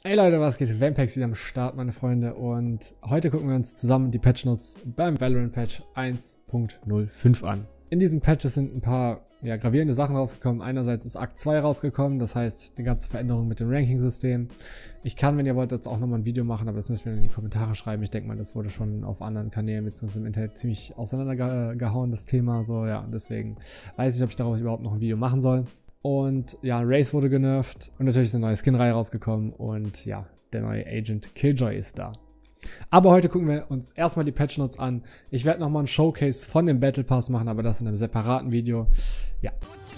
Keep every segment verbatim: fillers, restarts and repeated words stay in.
Hey Leute, was geht? Vampex wieder am Start, meine Freunde, und heute gucken wir uns zusammen die Patch Notes beim Valorant Patch eins Punkt null fünf an. In diesen Patches sind ein paar ja, gravierende Sachen rausgekommen. Einerseits ist Akt zwei rausgekommen, das heißt die ganze Veränderung mit dem Ranking-System. Ich kann, wenn ihr wollt, jetzt auch nochmal ein Video machen, aber das müsst ihr mir in die Kommentare schreiben. Ich denke mal, das wurde schon auf anderen Kanälen bzw. im Internet ziemlich auseinandergehauen, das Thema. So, ja, deswegen weiß ich nicht, ob ich darauf überhaupt noch ein Video machen soll. Und ja, Raze wurde genervt und natürlich ist eine neue Skin-Reihe rausgekommen und ja, der neue Agent Killjoy ist da. Aber heute gucken wir uns erstmal die Patch Notes an. Ich werde nochmal ein Showcase von dem Battle Pass machen, aber das in einem separaten Video. Ja.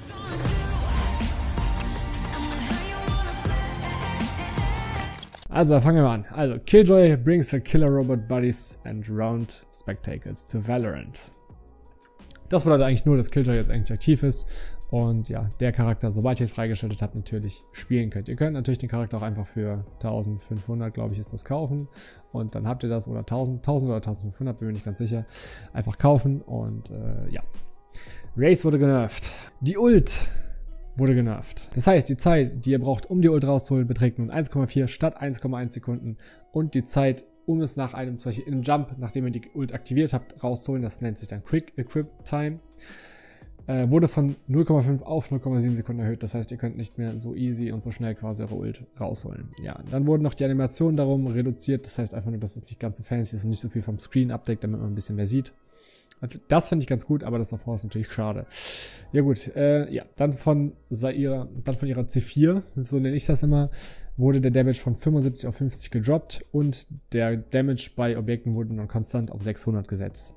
Also, da fangen wir mal an. Also, Killjoy brings the Killer Robot Buddies and Round Spectacles to Valorant. Das bedeutet eigentlich nur, dass Killjoy jetzt eigentlich aktiv ist. Und ja, der Charakter, sobald ihr ihn freigeschaltet habt, natürlich spielen könnt. Ihr könnt natürlich den Charakter auch einfach für eintausendfünfhundert, glaube ich, ist das kaufen. Und dann habt ihr das, oder tausend, tausend oder eintausendfünfhundert, bin mir nicht ganz sicher. Einfach kaufen und äh, ja. Raze wurde genervt. Die Ult wurde genervt. Das heißt, die Zeit, die ihr braucht, um die Ult rauszuholen, beträgt nun eins Komma vier statt eins Komma eins Sekunden. Und die Zeit, um es nach einem, zum Beispiel in einem Jump, nachdem ihr die Ult aktiviert habt, rauszuholen, das nennt sich dann Quick Equip Time. Äh, wurde von null Komma fünf auf null Komma sieben Sekunden erhöht. Das heißt, ihr könnt nicht mehr so easy und so schnell quasi eure Ult rausholen. Ja, dann wurden noch die Animationen darum reduziert. Das heißt einfach nur, dass es nicht ganz so fancy ist und nicht so viel vom Screen abdeckt, damit man ein bisschen mehr sieht. Also das finde ich ganz gut, aber das davor ist natürlich schade. Ja gut, äh, ja, dann von Zaira, dann von ihrer C vier, so nenne ich das immer, wurde der Damage von fünfundsiebzig auf fünfzig gedroppt und der Damage bei Objekten wurde dann konstant auf sechshundert gesetzt.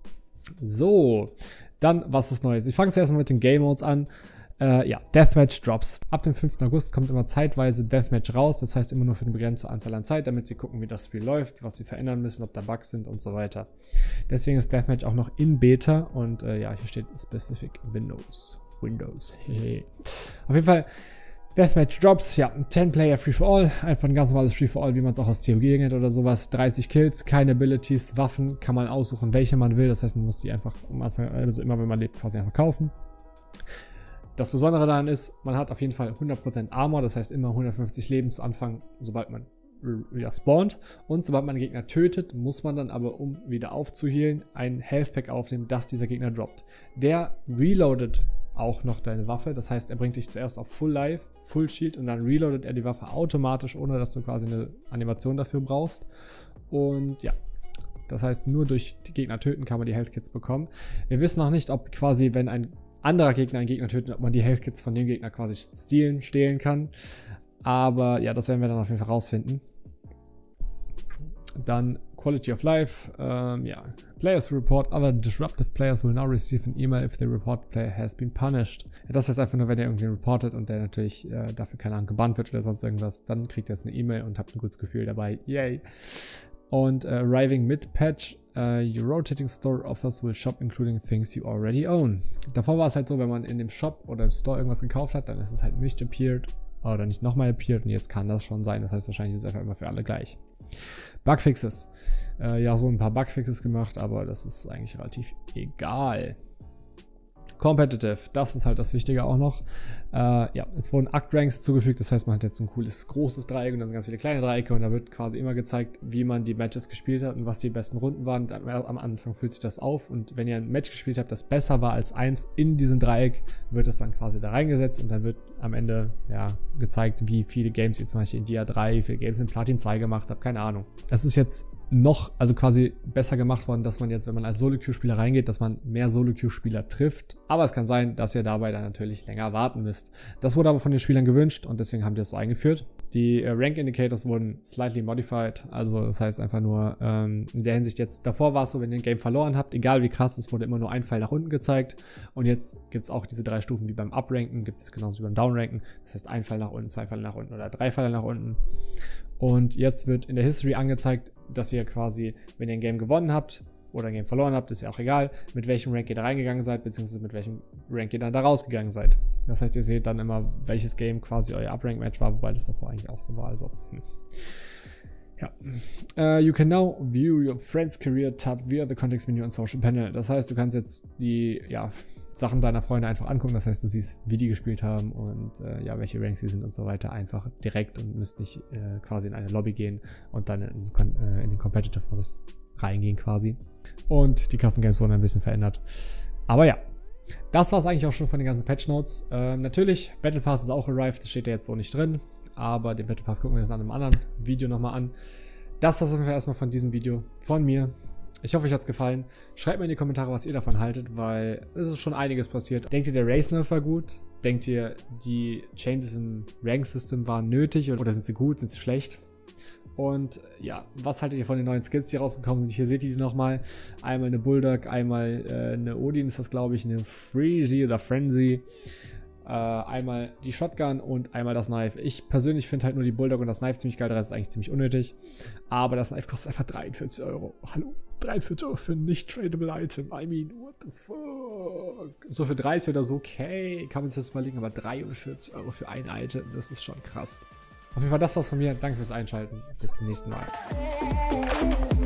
So, dann, was ist Neues? Ich fange zuerst mal mit den Game Modes an. Äh, ja, Deathmatch Drops. Ab dem fünften August kommt immer zeitweise Deathmatch raus. Das heißt immer nur für eine begrenzte Anzahl an Zeit, damit sie gucken, wie das Spiel läuft, was sie verändern müssen, ob da Bugs sind und so weiter. Deswegen ist Deathmatch auch noch in Beta und äh, ja, hier steht Specific Windows. Windows. Auf jeden Fall Deathmatch Drops, ja, zehn Player Free-for-All, einfach ein ganz normales Free-for-All, wie man es auch aus C O G kennt oder sowas, dreißig Kills, keine Abilities, Waffen, kann man aussuchen, welche man will, das heißt, man muss die einfach am Anfang, also immer, wenn man lebt, quasi einfach kaufen. Das Besondere daran ist, man hat auf jeden Fall hundert Prozent Armor, das heißt immer hundertfünfzig Leben zu Anfang, sobald man wieder spawnt, und sobald man einen Gegner tötet, muss man dann aber, um wieder aufzuhealen, ein Health Pack aufnehmen, das dieser Gegner droppt. Der reloadet auch noch deine Waffe, das heißt, er bringt dich zuerst auf Full Life, Full Shield und dann reloadet er die Waffe automatisch, ohne dass du quasi eine Animation dafür brauchst. Und ja, das heißt, nur durch die Gegner töten kann man die Health Kits bekommen. Wir wissen noch nicht, ob quasi, wenn ein anderer Gegner einen Gegner tötet, ob man die Health Kits von dem Gegner quasi stehlen, stehlen kann. Aber ja, das werden wir dann auf jeden Fall rausfinden. Dann Quality of Life, ähm, ja. Players who report other disruptive players will now receive an email if the report player has been punished. Ja, das heißt einfach nur, wenn ihr irgendwie reportet und der natürlich äh, dafür keine Ahnung gebannt wird oder sonst irgendwas, dann kriegt ihr jetzt eine E-Mail und habt ein gutes Gefühl dabei. Yay! Und äh, arriving mid patch, uh, your rotating store offers will shop including things you already own. Davor war es halt so, wenn man in dem Shop oder im Store irgendwas gekauft hat, dann ist es halt nicht appeared oder nicht nochmal appeared und jetzt kann das schon sein. Das heißt, wahrscheinlich ist es einfach immer für alle gleich. Bugfixes. Äh, ja, so ein paar Bugfixes gemacht, aber das ist eigentlich relativ egal. Competitive, das ist halt das Wichtige auch noch. Äh, ja, es wurden Act-Ranks zugefügt, das heißt, man hat jetzt so ein cooles, großes Dreieck und dann ganz viele kleine Dreiecke und da wird quasi immer gezeigt, wie man die Matches gespielt hat und was die besten Runden waren. Am Anfang fühlt sich das auf und wenn ihr ein Match gespielt habt, das besser war als eins in diesem Dreieck, wird es dann quasi da reingesetzt und dann wird am Ende ja gezeigt, wie viele Games ihr zum Beispiel in Dia drei, wie viele Games in Platin zwei gemacht habt, keine Ahnung. Das ist jetzt noch, also quasi besser gemacht worden, dass man jetzt, wenn man als Solo-Queue-Spieler reingeht, dass man mehr Solo-Queue-Spieler trifft. Aber es kann sein, dass ihr dabei dann natürlich länger warten müsst. Das wurde aber von den Spielern gewünscht und deswegen haben die das so eingeführt. Die äh, Rank-Indicators wurden slightly modified, also das heißt einfach nur ähm, in der Hinsicht jetzt, davor war es so, wenn ihr ein Game verloren habt, egal wie krass, es wurde immer nur ein Pfeil nach unten gezeigt und jetzt gibt es auch diese drei Stufen wie beim Upranken, gibt es genauso wie beim Downranken, das heißt ein Pfeil nach unten, zwei Pfeile nach unten oder drei Pfeile nach unten. Und jetzt wird in der History angezeigt, dass ihr quasi, wenn ihr ein Game gewonnen habt oder ein Game verloren habt, ist ja auch egal, mit welchem Rank ihr da reingegangen seid, beziehungsweise mit welchem Rank ihr dann da rausgegangen seid. Das heißt, ihr seht dann immer, welches Game quasi euer Uprank-Match war, wobei das davor eigentlich auch so war. Also, hm. Ja. Uh, you can now view your friend's career tab via the context menu on social panel. Das heißt, du kannst jetzt die, ja, Sachen deiner Freunde einfach angucken. Das heißt, du siehst, wie die gespielt haben und äh, ja, welche Ranks sie sind und so weiter. Einfach direkt und müsst nicht äh, quasi in eine Lobby gehen und dann in, äh, in den Competitive-Modus reingehen quasi. Und die Custom Games wurden ein bisschen verändert. Aber ja, das war es eigentlich auch schon von den ganzen Patch Notes. Ähm, natürlich, Battle Pass ist auch arrived, das steht ja jetzt so nicht drin. Aber den Battle Pass gucken wir uns an einem anderen Video nochmal an. Das war es erstmal von diesem Video von mir. Ich hoffe, euch hat es gefallen. Schreibt mir in die Kommentare, was ihr davon haltet, weil es ist schon einiges passiert. Denkt ihr, der Race Nerf war gut? Denkt ihr, die Changes im Rank-System waren nötig oder sind sie gut, sind sie schlecht? Und ja, was haltet ihr von den neuen Skins, die rausgekommen sind? Hier seht ihr die nochmal. Einmal eine Bulldog, einmal äh, eine Odin ist das, glaube ich, eine Freezy oder Frenzy. Äh, einmal die Shotgun und einmal das Knife. Ich persönlich finde halt nur die Bulldog und das Knife ziemlich geil, der Rest ist eigentlich ziemlich unnötig. Aber das Knife kostet einfach dreiundvierzig Euro. Hallo? dreiundvierzig Euro für ein nicht tradable Item. I mean, what the fuck? So für dreißig oder so, okay, kann man sich das überlegen, aber dreiundvierzig Euro für ein Item, das ist schon krass. Auf jeden Fall, das war's von mir. Danke fürs Einschalten. Bis zum nächsten Mal.